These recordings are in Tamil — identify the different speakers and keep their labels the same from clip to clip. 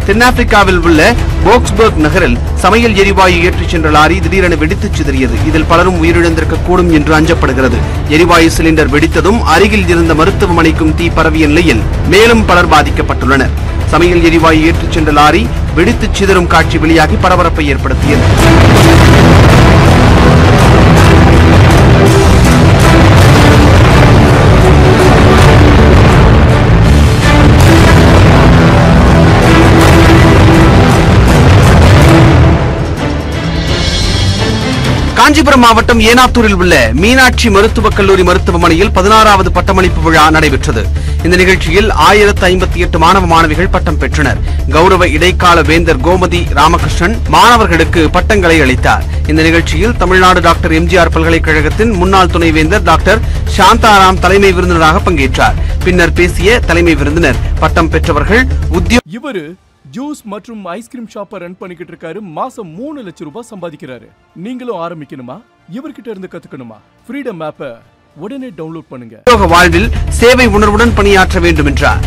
Speaker 1: தென்னாப்பிரிக்காவில் உள்ள போக்ஸ்பர்க் நகரில் சமையல் எரிவாயு ஏற்றிச் சென்ற லாரி திடீரென வெடித்துச் சிதறியது. இதில் பலரும் உயிரிழந்திருக்கக்கூடும் என்று அஞ்சப்படுகிறது. எரிவாயு சிலிண்டர் வெடித்ததும் அருகில் இருந்த மருத்துவமனைக்கும் தீ பரவிய நிலையில் மேலும் பலர் பாதிக்கப்பட்டுள்ளனர். சமையல் எரிவாயு ஏற்றிச் சென்ற லாரி வெடித்துச் சிதறும் காட்சி வெளியாகி பரபரப்பை ஏற்படுத்தியது. காஞ்சிபுரம் மாவட்டம் ஏனாத்தூரில் உள்ள மீனாட்சி மருத்துவக் கல்லூரி மருத்துவமனையில் 16வது பட்டமளிப்பு விழா நடைபெற்றது. இந்த நிகழ்ச்சியில் 1058 மாணவ மாணவிகள் பட்டம் பெற்றனர். கௌரவ இடைக்கால வேந்தர் கோமதி ராமகிருஷ்ணன் மாணவர்களுக்கு பட்டங்களை அளித்தார். இந்த நிகழ்ச்சியில் தமிழ்நாடு டாக்டர் எம்ஜிஆர் பல்கலைக்கழகத்தின் முன்னாள் துணைவேந்தர் டாக்டர் சாந்தாராம் தலைமை விருந்தினராக பங்கேற்றார். பின்னர் பேசிய தலைமை விருந்தினர் பட்டம் பெற்றவர்கள்
Speaker 2: ஜூஸ் மற்றும் ஐஸ்கிரீம் ஷாப்பை ரன் பண்ணிக்கிட்டு இருக்காரு. மாசம் 3 லட்சம் ரூபாய் சம்பாதிக்கிறாரு. நீங்களும் ஆரம்பிக்கணுமா? இவர்கிட்ட இருந்து கத்துக்கணுமா? ஃப்ரீடம் ஆப்பை உடனே டவுன்லோட் பண்ணுங்க.
Speaker 1: வாழ்வில் சேவை உணர்வுடன் பணியாற்ற வேண்டும் என்றார்.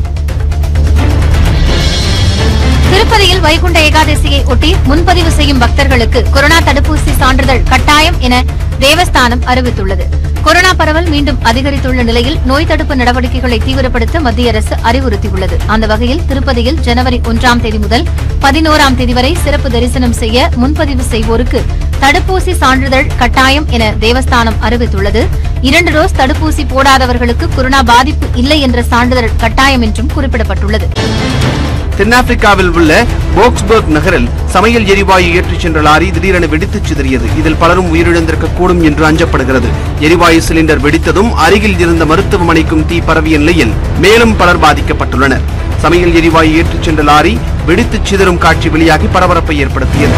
Speaker 3: திருப்பதியில் வைகுண்ட ஏகாதசியை ஒட்டி முன்பதிவு செய்யும் பக்தர்களுக்கு கொரோனா தடுப்பூசி சான்றிதழ் கட்டாயம் என தேவஸ்தானம் அறிவித்துள்ளது. கொரோனா பரவல் மீண்டும் அதிகரித்துள்ள நிலையில் நோய் தடுப்பு நடவடிக்கைகளை தீவிரப்படுத்த மத்திய அரசு அறிவுறுத்தியுள்ளது. அந்த வகையில் திருப்பதியில் ஜனவரி 1ஆம் தேதி முதல் 11ஆம் தேதி வரை சிறப்பு தரிசனம் செய்ய முன்பதிவு செய்வோருக்கு தடுப்பூசி சான்றிதழ் கட்டாயம் என தேவஸ்தானம் அறிவித்துள்ளது. 2 டோஸ் தடுப்பூசி போடாதவர்களுக்கு கொரோனா பாதிப்பு இல்லை என்ற சான்றிதழ் கட்டாயம் என்றும் குறிப்பிடப்பட்டுள்ளது.
Speaker 1: தென்னாப்பிரிக்காவில் உள்ள போக்ஸ்பர்க் நகரில் சமையல் எரிவாயு ஏற்றிச் சென்ற லாரி திடீரென வெடித்துச் சிதறியது. இதில் பலரும் உயிரிழந்திருக்கக்கூடும் என்று அஞ்சப்படுகிறது. எரிவாயு சிலிண்டர் வெடித்ததும் அருகில் இருந்த மருத்துவமனைக்கும் தீ பரவிய நிலையில் மேலும் பலர் பாதிக்கப்பட்டுள்ளனர். சமையல் எரிவாயு ஏற்றிச் சென்ற லாரி வெடித்துச் சிதறும் காட்சி வெளியாகி பரபரப்பை ஏற்படுத்தியது.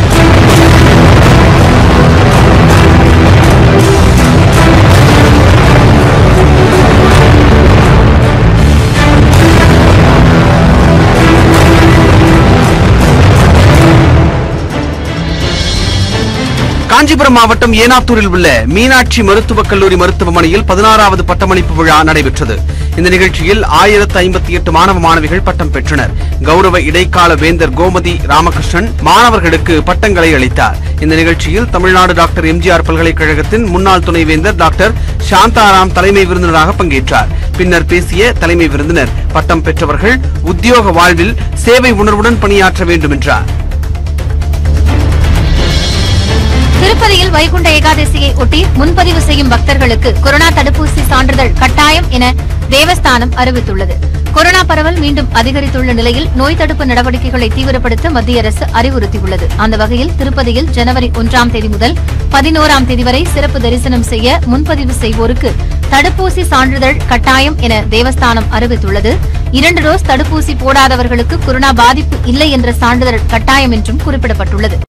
Speaker 1: காஞ்சிபுரம் மாவட்டம் ஏனாத்தூரில் உள்ள மீனாட்சி மருத்துவக் கல்லூரி மருத்துவமனையில் 16வது பட்டமளிப்பு விழா நடைபெற்றது. இந்த நிகழ்ச்சியில் 1058 மாணவ மாணவிகள் பட்டம் பெற்றனர். கௌரவ இடைக்கால வேந்தர் கோமதி ராமகிருஷ்ணன் மாணவர்களுக்கு பட்டங்களை அளித்தார். இந்த நிகழ்ச்சியில் தமிழ்நாடு டாக்டர் எம்ஜிஆர் பல்கலைக்கழகத்தின் முன்னாள் துணைவேந்தர் டாக்டர் சாந்தாராம் தலைமை விருந்தினராக பங்கேற்றார். பின்னர் பேசிய தலைமை விருந்தினர் பட்டம் பெற்றவர்கள் உத்தியோக வாழ்வில் சேவை உணர்வுடன் பணியாற்ற வேண்டும் என்றார்.
Speaker 3: திருப்பதியில் வைகுண்ட ஏகாதசியை ஒட்டி முன்பதிவு செய்யும் பக்தர்களுக்கு கொரோனா தடுப்பூசி சான்றிதழ் கட்டாயம் என தேவஸ்தானம் அறிவித்துள்ளது. கொரோனா பரவல் மீண்டும் அதிகரித்துள்ள நிலையில் நோய் தடுப்பு நடவடிக்கைகளை தீவிரப்படுத்த மத்திய அரசு அறிவுறுத்தியுள்ளது. அந்த வகையில் திருப்பதியில் ஜனவரி 1ஆம் தேதி முதல் 11ஆம் தேதி வரை சிறப்பு தரிசனம் செய்ய முன்பதிவு செய்வோருக்கு தடுப்பூசி சான்றிதழ் கட்டாயம் என தேவஸ்தானம் அறிவித்துள்ளது. 2 டோஸ் தடுப்பூசி போடாதவர்களுக்கு கொரோனா பாதிப்பு இல்லை என்ற சான்றிதழ் கட்டாயம் என்றும் குறிப்பிடப்பட்டுள்ளது.